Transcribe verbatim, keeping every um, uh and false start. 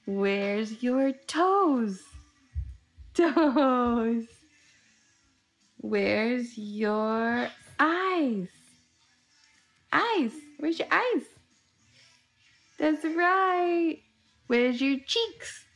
Where's your toes? Toes. Where's your eyes? Eyes. Where's your eyes? That's right. Where's your cheeks?